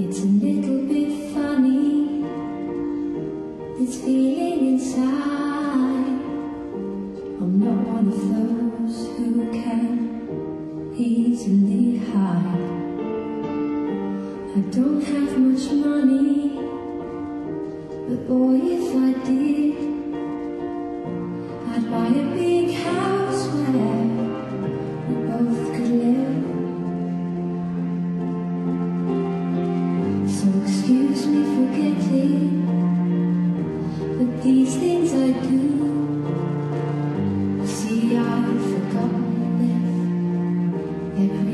It's a little bit funny, this feeling inside. I'm not one of those who can easily hide. I don't have much money, but boy, if I did, I'd buy a big house where we both could live. So excuse me for getting, but these things I do. See, I've forgotten if